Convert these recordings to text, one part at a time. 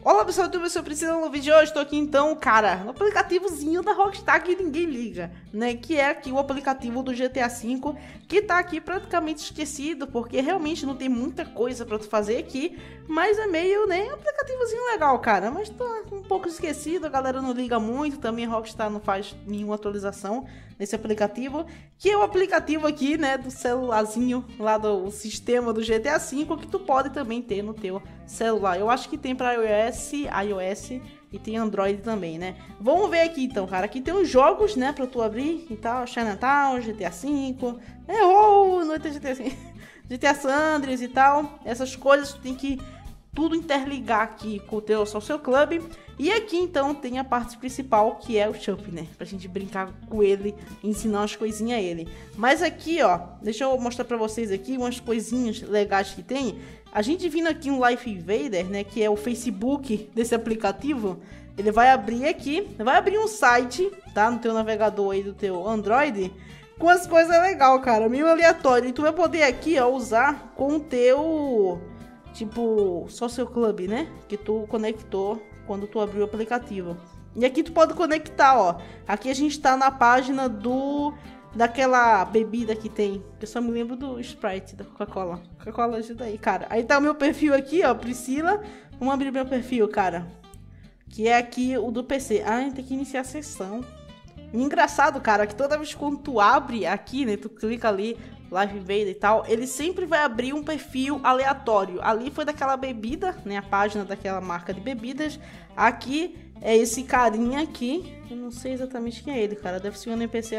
Olá pessoal, eu sou Priscila. No vídeo de hoje estou aqui então, cara, no aplicativozinho da Rockstar que ninguém liga, né? Que é aqui o aplicativo do GTA V, que tá aqui praticamente esquecido, porque realmente não tem muita coisa pra tu fazer aqui, mas é meio, né, um aplicativozinho legal, cara, mas tá um pouco esquecido, a galera não liga muito, também a Rockstar não faz nenhuma atualização nesse aplicativo, que é o aplicativo aqui, né, do celularzinho lá do sistema do GTA V, que tu pode também ter no teu celular. Eu acho que tem pra iOS e tem Android também, né? Vamos ver aqui então, cara. Aqui tem os jogos, né, pra tu abrir e tal. Chinatown, GTA V, noite GTA V, GTA San Andreas e tal. Essas coisas tu tem que tudo interligar aqui com o teu Social Club. E aqui então tem a parte principal, que é o Chup, né? Pra gente brincar com ele e ensinar umas coisinhas a ele. Mas aqui, ó, deixa eu mostrar pra vocês aqui umas coisinhas legais que tem. A gente vindo aqui um Life Invader, né? Que é o Facebook desse aplicativo. Ele vai abrir aqui, vai abrir um site, tá? No teu navegador aí do teu Android, com as coisas legais, cara, meio aleatório. E tu vai poder aqui, ó, usar com o teu, tipo, Social Club, né? Que tu conectou quando tu abriu o aplicativo. E aqui tu pode conectar, ó. Aqui a gente tá na página daquela bebida que tem. Eu só me lembro do Sprite, da Coca-Cola. Coca-Cola ajuda aí, cara. Aí tá o meu perfil aqui, ó, Priscila. Vamos abrir meu perfil, cara. Que é aqui o do PC. Ah, tem que iniciar a sessão. Engraçado, cara, que toda vez que tu abre aqui, né, tu clica ali, Live Invader e tal, ele sempre vai abrir um perfil aleatório. Ali foi daquela bebida, né, a página daquela marca de bebidas. Aqui é esse carinha aqui, eu não sei exatamente quem é ele, cara, deve ser um NPC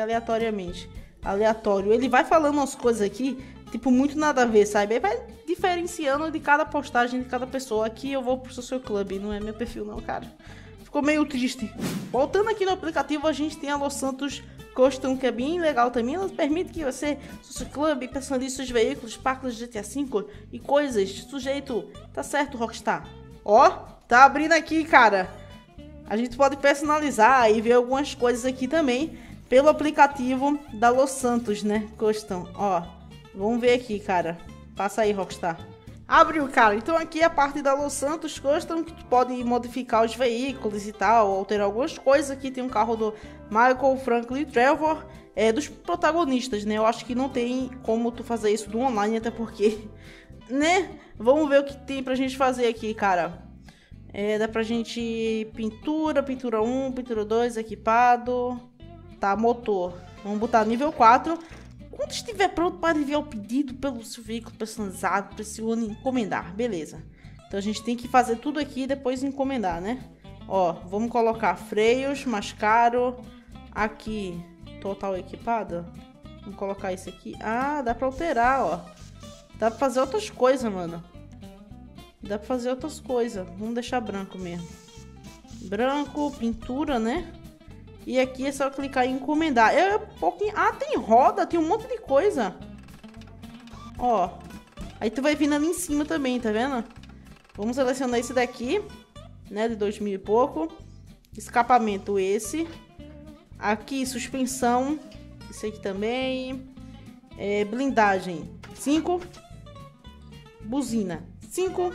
aleatório. Ele vai falando umas coisas aqui, tipo, muito nada a ver, sabe? Aí vai diferenciando de cada postagem de cada pessoa. Aqui eu vou pro Social Club, não é meu perfil não, cara. Ficou meio triste. Voltando aqui no aplicativo, a gente tem a Los Santos Custom, que é bem legal também. Ela permite que você, Social Club, personalize seus veículos, placas de GTA V e coisas. Sujeito, tá certo, Rockstar? Ó, tá abrindo aqui, cara. A gente pode personalizar e ver algumas coisas aqui também pelo aplicativo da Los Santos, né? Custom, ó. Vamos ver aqui, cara. Passa aí, Rockstar. Abriu, cara. Então aqui é a parte da Los Santos Custom, que tu pode modificar os veículos e tal, alterar algumas coisas. Aqui tem um carro do Michael, Franklin e Trevor, dos protagonistas, né? Eu acho que não tem como tu fazer isso do online, até porque, né? Vamos ver o que tem pra gente fazer aqui, cara. Dá pra gente pintura 1, pintura 2, equipado. Tá, motor. Vamos botar nível 4. Quando estiver pronto para enviar o pedido pelo seu veículo personalizado, pressione encomendar. Beleza. Então a gente tem que fazer tudo aqui e depois encomendar, né? Ó, vamos colocar freios, mais caro. Aqui, total equipado. Vamos colocar esse aqui. Ah, dá pra alterar, ó. Dá pra fazer outras coisas, mano. Dá pra fazer outras coisas. Vamos deixar branco mesmo. Branco, pintura, né? E aqui é só clicar em encomendar. Ah, tem roda, tem um monte de coisa. Ó. Aí tu vai vindo ali em cima também, tá vendo? Vamos selecionar esse daqui, né, de 2000 e pouco. Escapamento esse. Aqui, suspensão. Esse aqui também. Blindagem, 5. Buzina, 5.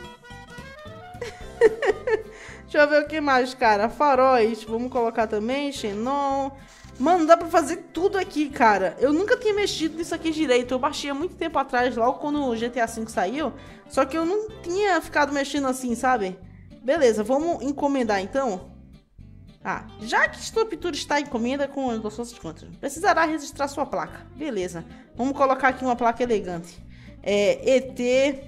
Deixa eu ver o que mais, cara. Faróis, vamos colocar também. Xenon. Mano, dá pra fazer tudo aqui, cara. Eu nunca tinha mexido nisso aqui direito. Eu baixei há muito tempo atrás, logo quando o GTA V saiu. Só que eu não tinha ficado mexendo assim, sabe? Beleza, vamos encomendar então. Ah, já que sua pintura está em encomenda com as nossas contas, precisará registrar sua placa. Beleza, vamos colocar aqui uma placa elegante. ET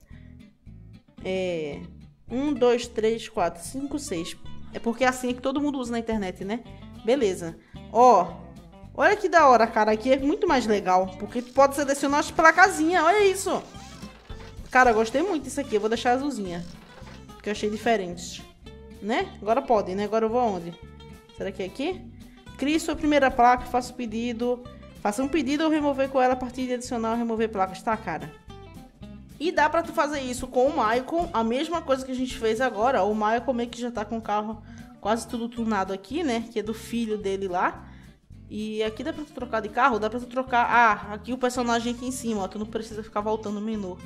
1, 2, 3, 4, 5, 6. É porque é assim que todo mundo usa na internet, né? Beleza. Ó, olha que da hora, cara. Aqui é muito mais legal, porque tu pode selecionar as placazinhas. Olha isso. Cara, eu gostei muito disso aqui. Eu vou deixar azulzinha, porque eu achei diferente, né? Agora pode, né? Agora eu vou aonde? Será que é aqui? Crie sua primeira placa, faça o pedido. Faça um pedido ou remover com ela a partir de adicional remover placas, tá, cara? E dá pra tu fazer isso com o Michael, a mesma coisa que a gente fez agora. O Michael meio que já tá com o carro quase tudo tunado aqui, né? Que é do filho dele lá. E aqui dá pra tu trocar de carro, dá pra tu trocar... Ah, aqui o personagem aqui em cima, ó. Tu não precisa ficar voltando no menu.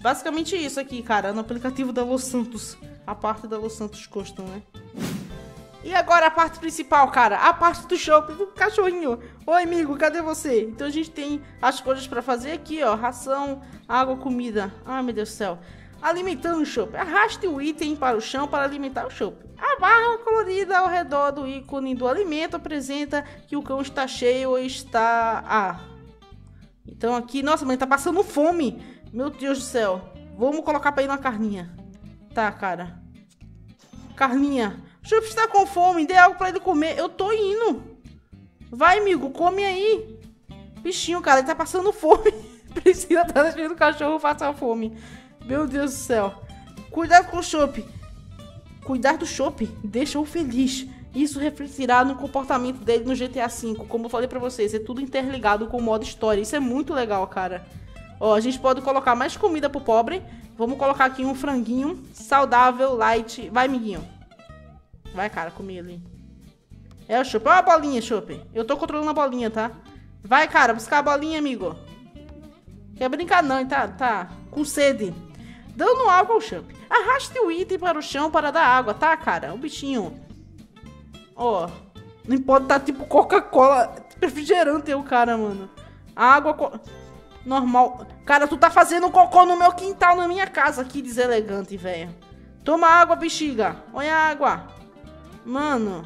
Basicamente isso aqui, cara, no aplicativo da Los Santos. A parte da Los Santos Custom, né? E agora a parte principal, cara, a parte do shopping do cachorrinho. Oi, amigo, cadê você? Então a gente tem as coisas pra fazer aqui, ó. Ração, água, comida. Ai, meu Deus do céu. Alimentando o shopping. Arraste o item para o chão para alimentar o shopping. A barra colorida ao redor do ícone do alimento apresenta que o cão está cheio ou está... Então aqui... Nossa, mas tá passando fome. Meu Deus do céu. Vamos colocar pra ir na carninha. Tá, cara. Carninha. O Chup está com fome. Dê algo pra ele comer. Eu tô indo. Vai, amigo. Come aí. Bichinho, cara. Ele tá passando fome. Precisa estar deixando o cachorro passar fome. Meu Deus do céu. Cuidado com o Chup. Cuidar do Chup deixa-o feliz. Isso refletirá no comportamento dele no GTA V. Como eu falei pra vocês, é tudo interligado com o modo história. Isso é muito legal, cara. Ó, a gente pode colocar mais comida pro pobre. Vamos colocar aqui um franguinho saudável, light. Vai, amiguinho. Vai, cara, comer ali. É o Chup. Olha a bolinha, Chup. Eu tô controlando a bolinha, tá? Vai, cara, buscar a bolinha, amigo. Quer brincar não, tá com sede. Dando água ao Chup. Arraste o item para o chão para dar água, tá, cara? O bichinho. Ó. Não pode estar tipo Coca-Cola. Refrigerante é o cara, mano. Água... Normal. Cara, tu tá fazendo cocô no meu quintal, na minha casa. Que deselegante, velho. Toma água, bexiga. Olha a água. Mano.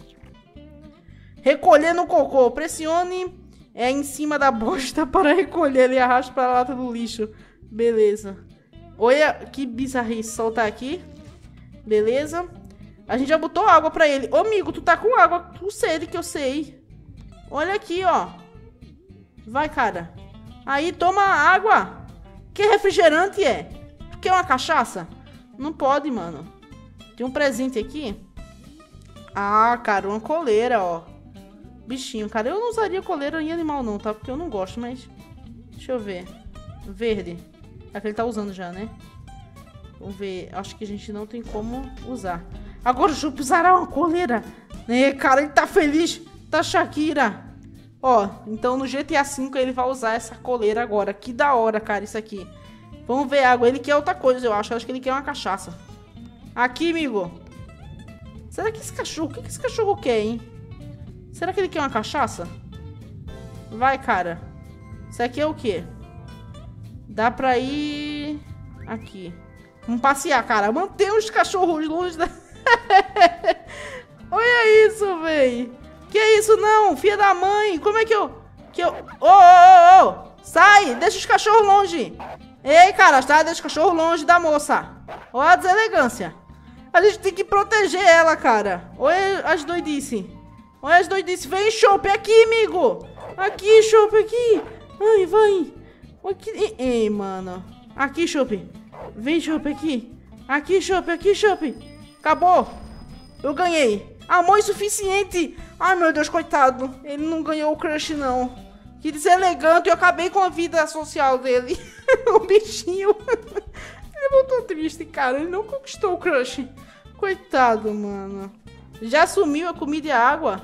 Recolhendo o cocô. Pressione em cima da bosta para recolher. Ele arrasta pra lata do lixo. Beleza. Olha que bizarrice. Soltar aqui. Beleza. A gente já botou água pra ele. Ô, amigo, tu tá com água. Tu sede que eu sei. Olha aqui, ó. Vai, cara. Aí, toma água. Que refrigerante é? Quer uma cachaça? Não pode, mano. Tem um presente aqui. Ah, cara, uma coleira, ó. Bichinho, cara. Eu não usaria coleira em animal, não, tá? Porque eu não gosto, mas... Deixa eu ver. Verde. É que ele tá usando já, né? Vamos ver. Acho que a gente não tem como usar. Agora o Chup usará uma coleira. Né, cara? Ele tá feliz. Tá Shakira. Ó, então no GTA V ele vai usar essa coleira agora. Que da hora, cara, isso aqui. Vamos ver água. Ele quer outra coisa, eu acho. Eu acho que ele quer uma cachaça. Aqui, amigo. Será que esse cachorro... O que esse cachorro quer, hein? Será que ele quer uma cachaça? Vai, cara. Isso aqui é o quê? Dá pra ir... Aqui. Vamos passear, cara. Manter os cachorros longe da... Olha isso, véi. Que isso, não? Filha da mãe. Como é que eu... Ô. Sai. Deixa os cachorros longe. Ei, cara. Sai. Deixa os cachorros longe da moça. Olha a deselegância. A gente tem que proteger ela, cara. Olha as doidices. Olha as doidices. Vem, Chup. Aqui, amigo. Aqui, Chup. Aqui. Ai, vai. Aqui. Ei, mano. Aqui, Chup. Vem, Chup. Aqui. Aqui, Chup. Aqui, Chup. Acabou. Eu ganhei. Amor insuficiente. Ai, meu Deus, coitado. Ele não ganhou o crush, não. Que deselegante. Eu acabei com a vida social dele. O bichinho. Ele voltou triste, cara. Ele não conquistou o crush. Coitado, mano. Já sumiu a comida e a água.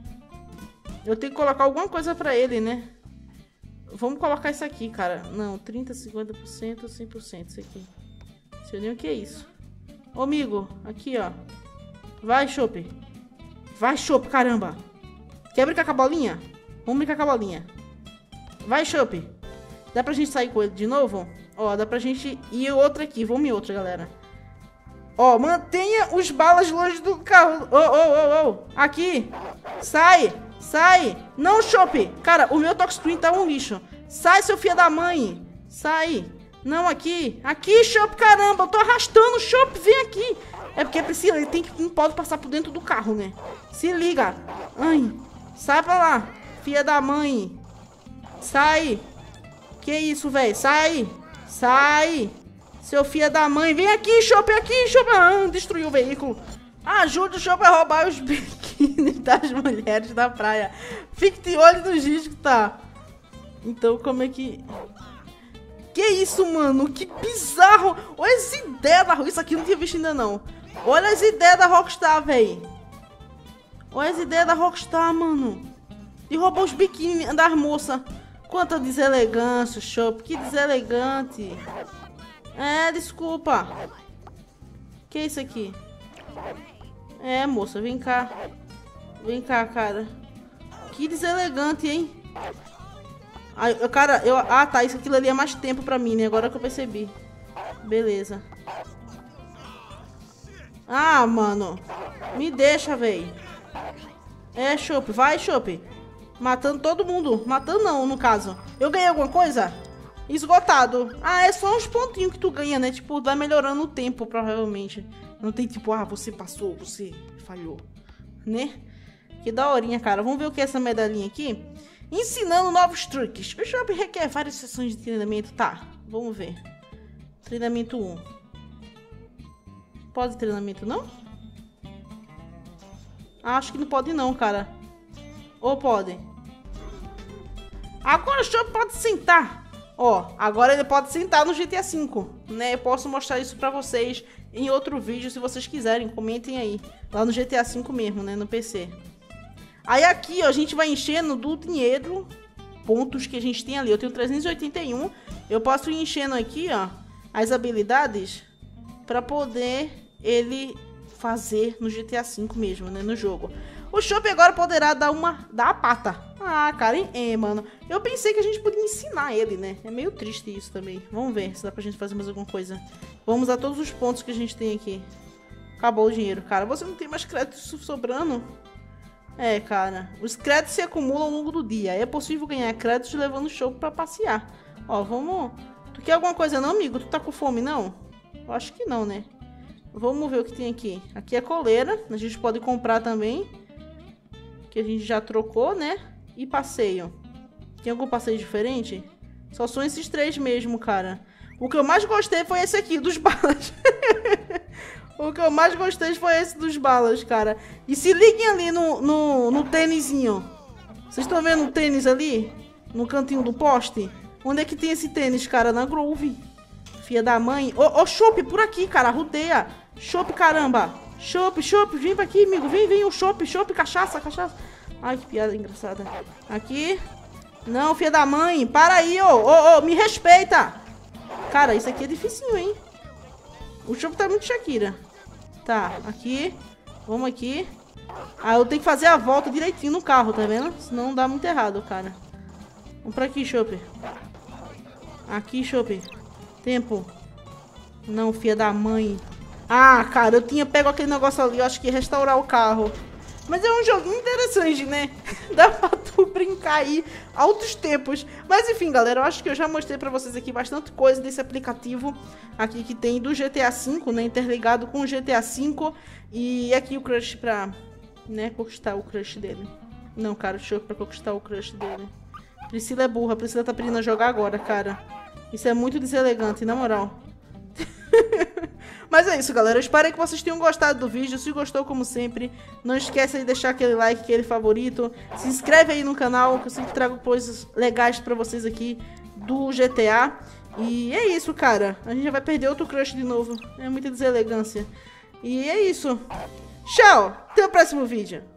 Eu tenho que colocar alguma coisa pra ele, né? Vamos colocar isso aqui, cara. Não, 30%, 50%, 100% isso aqui. Não sei nem o que é isso. Ô, amigo, aqui, ó. Vai, Chup. Vai, Chup, caramba. Quer brincar com a bolinha? Vamos brincar com a bolinha. Vai, Chup. Dá pra gente sair com ele de novo? Ó, dá pra gente ir outra aqui. Vamos em outra, galera. Ó, mantenha os balas longe do carro. Ô. Aqui. Sai. Sai. Não, Chup. Cara, o meu Tox Twin tá um lixo. Sai, seu filho da mãe. Sai. Não, aqui. Aqui, Chup, caramba. Eu tô arrastando. Chup, vem aqui. É porque precisa, ele tem que, não pode passar por dentro do carro, né? Se liga. Ai, sai pra lá. Filha da mãe. Sai. Que isso, velho? Sai. Sai. Seu filho da mãe. Vem aqui, Chup, aqui, Chup. Ah, destruiu o veículo. Ajude o Chup a roubar os biquínis das mulheres da praia. Fique de olho nos riscos, tá? Então, como é que... Que isso, mano? Que bizarro. Olha as ideias da... Isso aqui eu não tinha visto ainda, não. Olha as ideias da Rockstar, véi. Olha as ideias da Rockstar, mano. De roubar os biquíni das moças. Quanta deselegância, Chup. Que deselegante. É, desculpa. Que é isso aqui? É, moça, vem cá. Vem cá, cara. Que deselegante, hein? Ai, cara, Ah, tá, isso aqui ali é mais tempo pra mim, né? Agora que eu percebi. Beleza. Ah, mano. Me deixa, véi. É, Chopp. Vai, Chopp. Matando todo mundo. Matando não, no caso. Eu ganhei alguma coisa? Esgotado. Ah, é só uns pontinhos que tu ganha, né? Tipo, vai melhorando o tempo, provavelmente. Não tem tipo, ah, você passou, você falhou. Né? Que daorinha, cara. Vamos ver o que é essa medalhinha aqui. Ensinando novos truques. O Chopp requer várias sessões de treinamento. Tá, vamos ver. Treinamento 1. Pode treinamento não? Acho que não pode não, cara. Ou pode? Agora o Chopp pode sentar. Ó, agora ele pode sentar no GTA V, né? Eu posso mostrar isso pra vocês em outro vídeo, se vocês quiserem. Comentem aí. Lá no GTA V mesmo, né? No PC. Aí aqui, ó, a gente vai enchendo do dinheiro, pontos que a gente tem ali. Eu tenho 381. Eu posso ir enchendo aqui, ó, as habilidades pra poder ele fazer no GTA V mesmo, né? No jogo. O Chopp agora poderá dar a pata. Ah, cara, mano. Eu pensei que a gente podia ensinar ele, né? É meio triste isso também. Vamos ver se dá pra gente fazer mais alguma coisa. Vamos a todos os pontos que a gente tem aqui. Acabou o dinheiro, cara. Você não tem mais créditos sobrando? É, cara. Os créditos se acumulam ao longo do dia. É possível ganhar créditos levando o Chopp pra passear. Ó, vamos... Tu quer alguma coisa não, amigo? Tu tá com fome, não? Eu acho que não, né? Vamos ver o que tem aqui. Aqui é coleira. A gente pode comprar também. Que a gente já trocou, né? E passeio. Tem algum passeio diferente? Só são esses 3 mesmo, cara. O que eu mais gostei foi esse aqui, dos balas. O que eu mais gostei foi esse dos balas, cara. E se liguem ali no tênisinho. Vocês estão vendo o tênis ali? No cantinho do poste? Onde é que tem esse tênis, cara? Na Groove. Filha da mãe. Ô, Chopp, por aqui, cara. Rodeia. Chopp, caramba. Chopp, vem pra aqui, amigo. Vem, o Chopp, cachaça. Ai, que piada engraçada. Aqui. Não, filha da mãe. Para aí, ô, me respeita. Cara, isso aqui é dificinho, hein? O Chopp tá muito Shakira. Tá, aqui. Vamos aqui. Ah, eu tenho que fazer a volta direitinho no carro, tá vendo? Senão dá muito errado, cara. Vamos pra aqui, Chopp. Aqui, Chopp. Tempo. Não, filha da mãe. Ah, cara, eu tinha pego aquele negócio ali. Eu acho que ia restaurar o carro. Mas é um joguinho interessante, né? Dá pra tu brincar aí altos tempos. Mas enfim, galera, eu acho que eu já mostrei pra vocês aqui bastante coisa desse aplicativo aqui que tem do GTA V, né? Interligado com o GTA V. E aqui o crush pra, né, conquistar o crush dele. Não, cara, deixa eu pra conquistar o crush dele. Priscila é burra, Priscila tá pedindo a jogar agora, cara. Isso é muito deselegante, na moral. Mas é isso, galera. Eu espero que vocês tenham gostado do vídeo. Se gostou, como sempre, não esqueça de deixar aquele like, aquele favorito. Se inscreve aí no canal, que eu sempre trago coisas legais pra vocês aqui do GTA. E é isso, cara. A gente já vai perder outro crush de novo. É muita deselegância. E é isso. Tchau! Até o próximo vídeo.